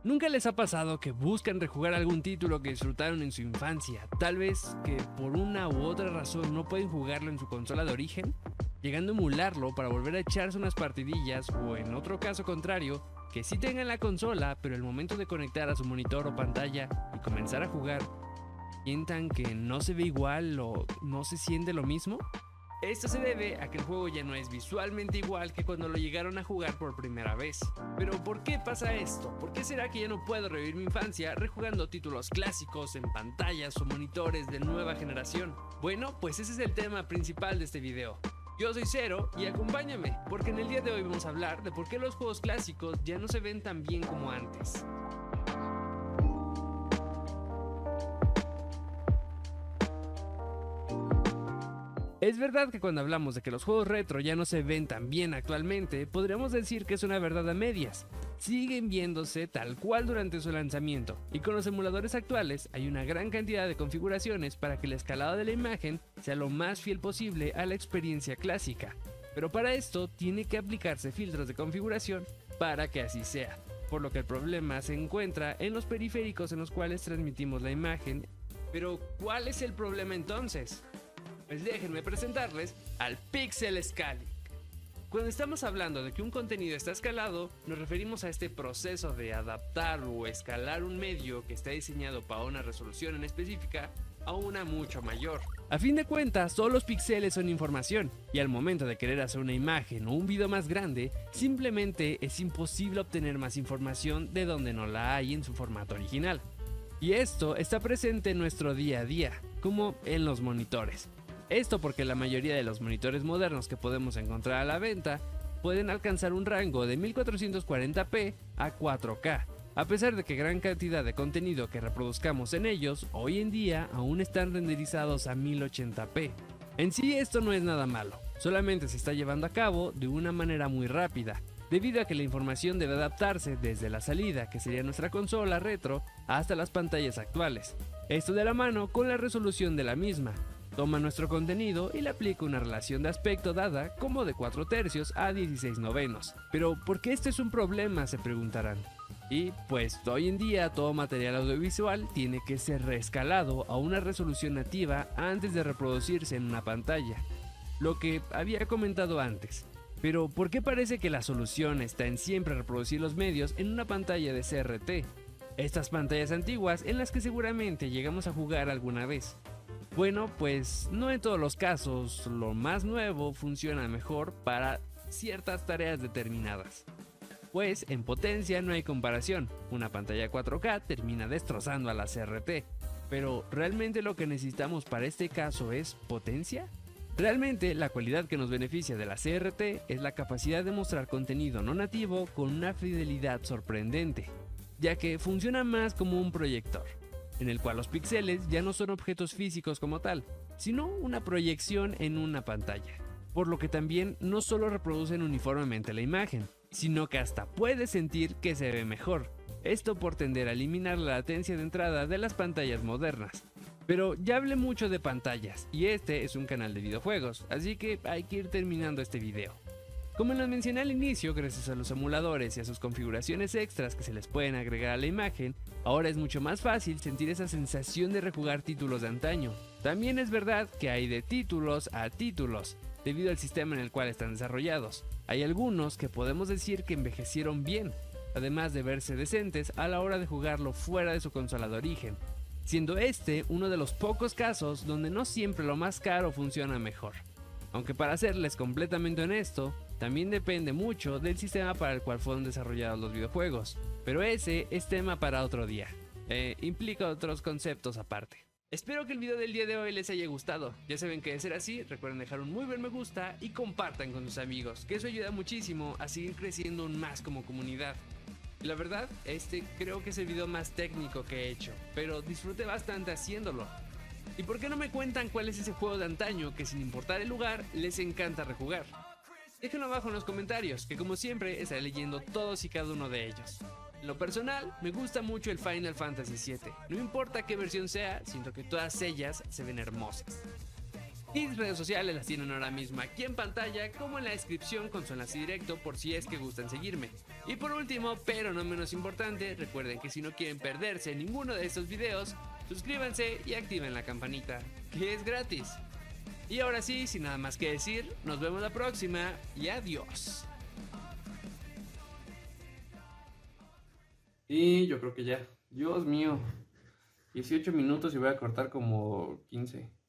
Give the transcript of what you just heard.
¿Nunca les ha pasado que buscan rejugar algún título que disfrutaron en su infancia? Tal vez que por una u otra razón no pueden jugarlo en su consola de origen, llegando a emularlo para volver a echarse unas partidillas, o en otro caso contrario, que sí tengan la consola, pero el momento de conectar a su monitor o pantalla y comenzar a jugar, sientan que no se ve igual o no se siente lo mismo. Esto se debe a que el juego ya no es visualmente igual que cuando lo llegaron a jugar por primera vez. Pero ¿por qué pasa esto? ¿Por qué será que ya no puedo revivir mi infancia rejugando títulos clásicos en pantallas o monitores de nueva generación? Bueno, pues ese es el tema principal de este video. Yo soy Zero y acompáñame, porque en el día de hoy vamos a hablar de por qué los juegos clásicos ya no se ven tan bien como antes. Es verdad que cuando hablamos de que los juegos retro ya no se ven tan bien actualmente, podríamos decir que es una verdad a medias. Siguen viéndose tal cual durante su lanzamiento, y con los emuladores actuales hay una gran cantidad de configuraciones para que el escalado de la imagen sea lo más fiel posible a la experiencia clásica. Pero para esto tiene que aplicarse filtros de configuración para que así sea, por lo que el problema se encuentra en los periféricos en los cuales transmitimos la imagen. Pero ¿cuál es el problema entonces? Pues déjenme presentarles al Pixel Scaling. Cuando estamos hablando de que un contenido está escalado, nos referimos a este proceso de adaptar o escalar un medio que está diseñado para una resolución en específica a una mucho mayor. A fin de cuentas, todos los píxeles son información, y al momento de querer hacer una imagen o un video más grande, simplemente es imposible obtener más información de donde no la hay en su formato original. Y esto está presente en nuestro día a día, como en los monitores. Esto porque la mayoría de los monitores modernos que podemos encontrar a la venta pueden alcanzar un rango de 1440p a 4K, a pesar de que gran cantidad de contenido que reproduzcamos en ellos hoy en día aún están renderizados a 1080p. En sí esto no es nada malo, solamente se está llevando a cabo de una manera muy rápida, debido a que la información debe adaptarse desde la salida, que sería nuestra consola retro, hasta las pantallas actuales. Esto de la mano con la resolución de la misma. Toma nuestro contenido y le aplica una relación de aspecto dada como de 4/3 a 16/9. Pero ¿por qué esto es un problema?, se preguntarán. Y pues hoy en día todo material audiovisual tiene que ser reescalado a una resolución nativa antes de reproducirse en una pantalla, lo que había comentado antes. Pero ¿por qué parece que la solución está en siempre reproducir los medios en una pantalla de CRT? Estas pantallas antiguas en las que seguramente llegamos a jugar alguna vez. Bueno, pues no en todos los casos, lo más nuevo funciona mejor para ciertas tareas determinadas. Pues en potencia no hay comparación, una pantalla 4K termina destrozando a la CRT, pero ¿realmente lo que necesitamos para este caso es potencia? Realmente la cualidad que nos beneficia de la CRT es la capacidad de mostrar contenido no nativo con una fidelidad sorprendente, ya que funciona más como un proyector, en el cual los píxeles ya no son objetos físicos como tal, sino una proyección en una pantalla, por lo que también no solo reproducen uniformemente la imagen, sino que hasta puedes sentir que se ve mejor, esto por tender a eliminar la latencia de entrada de las pantallas modernas. Pero ya hablé mucho de pantallas, y este es un canal de videojuegos, así que hay que ir terminando este video. Como les mencioné al inicio, gracias a los emuladores y a sus configuraciones extras que se les pueden agregar a la imagen, ahora es mucho más fácil sentir esa sensación de rejugar títulos de antaño. También es verdad que hay de títulos a títulos, debido al sistema en el cual están desarrollados. Hay algunos que podemos decir que envejecieron bien, además de verse decentes a la hora de jugarlo fuera de su consola de origen, siendo este uno de los pocos casos donde no siempre lo más caro funciona mejor. Aunque para serles completamente honesto, también depende mucho del sistema para el cual fueron desarrollados los videojuegos, pero ese es tema para otro día, implica otros conceptos aparte. Espero que el video del día de hoy les haya gustado. Ya saben que de ser así, recuerden dejar un muy buen me gusta y compartan con sus amigos, que eso ayuda muchísimo a seguir creciendo aún más como comunidad. La verdad, creo que es el video más técnico que he hecho, pero disfruté bastante haciéndolo. ¿Y por qué no me cuentan cuál es ese juego de antaño que sin importar el lugar les encanta rejugar? Déjenlo abajo en los comentarios, que como siempre estaré leyendo todos y cada uno de ellos. En lo personal, me gusta mucho el Final Fantasy VII. No importa qué versión sea, siento que todas ellas se ven hermosas. Mis redes sociales las tienen ahora mismo aquí en pantalla, como en la descripción con su enlace directo por si es que gustan seguirme. Y por último, pero no menos importante, recuerden que si no quieren perderse ninguno de estos videos, suscríbanse y activen la campanita, que es gratis. Y ahora sí, sin nada más que decir, nos vemos la próxima y adiós. Y yo creo que ya. Dios mío. 18 minutos y voy a cortar como 15.